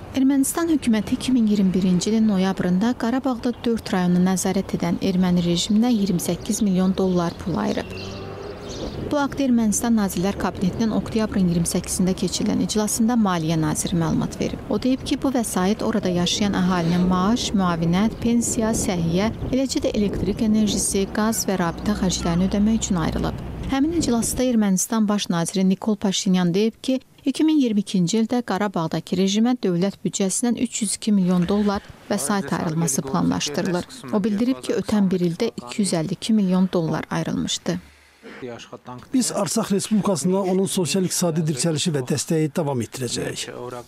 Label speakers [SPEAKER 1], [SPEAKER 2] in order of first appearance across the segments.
[SPEAKER 1] Ermənistan hökuməti 2021-ci ilin noyabrında Qarabağda 4 rayonu nəzarət edən erməni rejiminə 28 milyon dollar pul ayırıb. Bu haqda Ermənistan Nazirlər Kabinetinin oktyabrın 28-də keçirilən iclasında Maliyyə Naziri məlumat verib. O deyib ki, bu vəsait orada yaşayan əhalinin maaş, müavinət, pensiya, səhiyyə, eləcə də elektrik enerjisi, qaz və rabitə xərclərini ödəmək üçün ayrılıb. Həmin iclasda Ermənistan Baş naziri Nikol Paşinyan deyib ki, 2022-ci ildə Qarabağdakı rejimə dövlət büdcəsindən 302 milyon dollar vəsait ayrılması planlaşdırılır. O bildirib ki, ötən bir ildə 252 milyon dollar ayrılmışdı.
[SPEAKER 2] Biz Arsaq Respublikasına onun sosial-iqtisadi dirçəlişi və dəstəyi davam etdirəcəyik.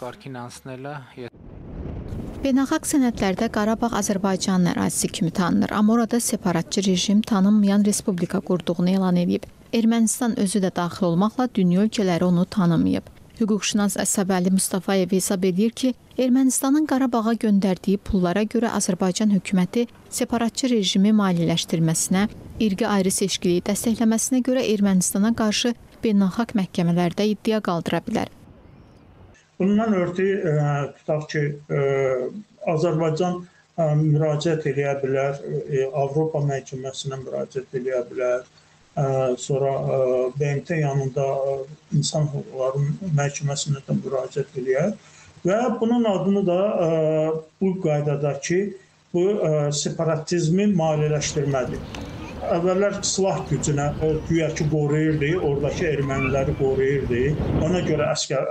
[SPEAKER 1] Beynəlxalq sənədlərdə Qarabağ Azərbaycanın ərazisi kimi tanınır, amma orada separatçı rejim tanınmayan respublika qurduğunu elan edib. Ermənistan özü də daxil olmaqla dünya ölkələri onu tanımayıb. Hüquqşünas Əsəbəli Mustafayev hesab edir ki, Ermənistanın Qarabağa göndərdiyi pullara görə Azərbaycan hökuməti separatçı rejimi maliyyələşdirməsinə, irqi ayrı seçkiliyi dəstəkləməsinə görə Ermənistana qarşı beynəlxalq məhkəmələrdə iddia qaldıra bilər.
[SPEAKER 3] Bundan ötürü tutaq ki, Azərbaycan müraciət edə bilər, Avropa məhkəməsinə müraciət edə bilər. Sonra BMT yanında insan hüquqları məhkəməsinə də müraciət edir və bunun adını da bu qaydadakı bu separatizmi maliyyələşdirmədir. Əvvəllər silah gücünə güya ki qoruyurdu, oradakı erməniləri qoruyurdu. Ona görə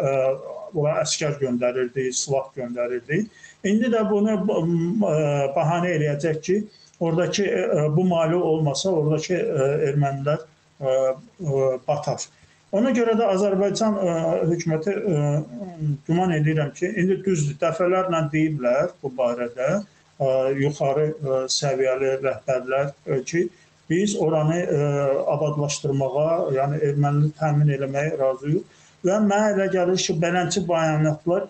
[SPEAKER 3] əskər göndərirdi, silah göndərirdi. İndi də bunu bəhanə eləyəcək ki, oradakı bu maliyyə olmasa, oradakı ermənilər batar. Ona görə də Azərbaycan hökuməti güman edirəm ki, indi düzdür, dəfələrlə deyiblər bu barədə yuxarı səviyyəli rəhbərlər ki, biz oranı abadlaşdırmağa, yəni ermənini təmin eləməyə razıyıq və mənə elə gəlir ki, beləncə bəyanatlar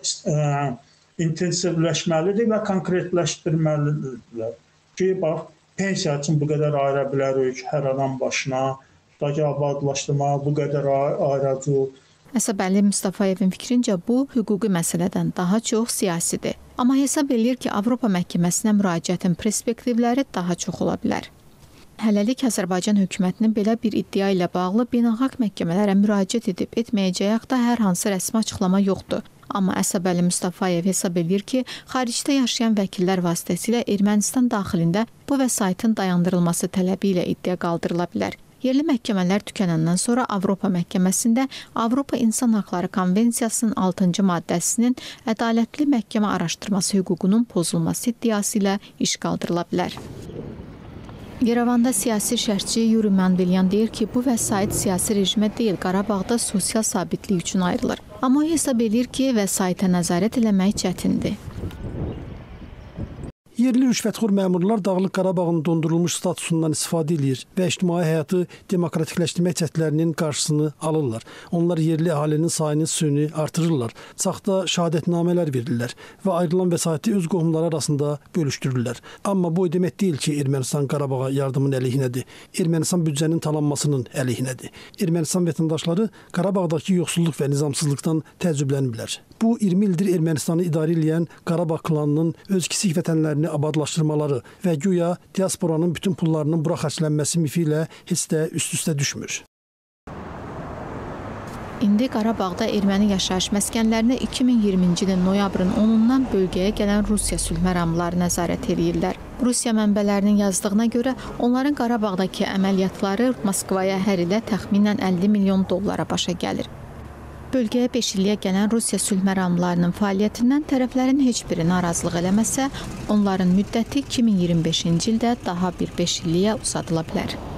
[SPEAKER 3] intensivləşməlidir və konkretləşdirməlidirlər. Ki, bax, pensiya üçün bu qədər ayıra bilərik hər adam başına, tutaq ki, abadlaşdırmağa bu qədər ayıracaq.
[SPEAKER 1] Əsəbəli Mustafayevin fikrincə bu, hüquqi məsələdən daha çox siyasidir. Amma hesab edir ki, Avropa məhkəməsinə müraciətin perspektivləri daha çox ola bilər. Hələlik Azərbaycan hökumətinin belə bir iddia ilə bağlı beynəlxalq məhkəmələrə müraciət edib etməyəcəyi haqda hər hansı rəsmi açıqlama yoxdur. Amma Əsəbəli Mustafayev hesab edir ki, xaricdə yaşayan vəkillər vasitəsilə Ermənistan daxilində bu vəsaitin dayandırılması tələbi ilə iddia qaldırıla bilər. Yerli məhkəmələr tükənəndən sonra Avropa məhkəməsində Avropa İnsan Haqları Konvensiyasının 6-cı maddəsinin ədalətli məhkəmə araşdırması hüququnun pozulması iddiası ilə iş qaldırıla bilər. Yerevanda siyasi şərhçi Yuri Manvelyan deyir ki, bu vəsait siyasi rejimə deyil, Qarabağda sosial sabitlik üçün ayrılır. Amma o hesab edir ki, vəsaitə nəzarət eləmək çətindir.
[SPEAKER 2] Yerli rüşvətxor məmurlar Dağlıq Qarabağın dondurulmuş statusundan istifadə edir və ictimai həyatı demokratikləşdirmək cəhdlərinin qarşısını alırlar. Onlar yerli əhalinin sayını süni artırırlar, saxta şəhadətnamələr verirlər və ayrılan vəsaiti öz qohumları arasında bölüşdürürlər. Amma bu demək deyil ki, Ermənistan Qarabağa yardımın əleyhinədir. Ermənistan büdcənin talanmasının əleyhinədir. Ermənistan vətəndaşları Qarabağdakı yoxsulluq və nizamsızlıqdan təəccüblənmirlər. Bu 20 ildir Ermənistanı idarə edən Qarabağ klanının öz kiçik vətənlərini abadlaşdırmaları və güya diasporanın bütün pullarının bura xərclənməsi mifi ilə heç də üst-üstə düşmür.
[SPEAKER 1] İndi Qarabağda erməni yaşayış məskənlərinə 2020-ci ilin noyabrın 10-dan bölgəyə gələn Rusiya sülh məramlıları nəzarət edirlər. Rusiya mənbələrinin yazdığına görə onların Qarabağdakı əməliyyatları Moskvaya hər ilə təxminən 50 milyon dollara başa gəlir. Bölgəyə 5 illiyə gələn Rusiya sülh məramlılarının fəaliyyətindən tərəflərin heç biri narazılıq eləməsə, onların müddəti 2025-ci ildə daha bir 5 illiyə uzadıla bilər.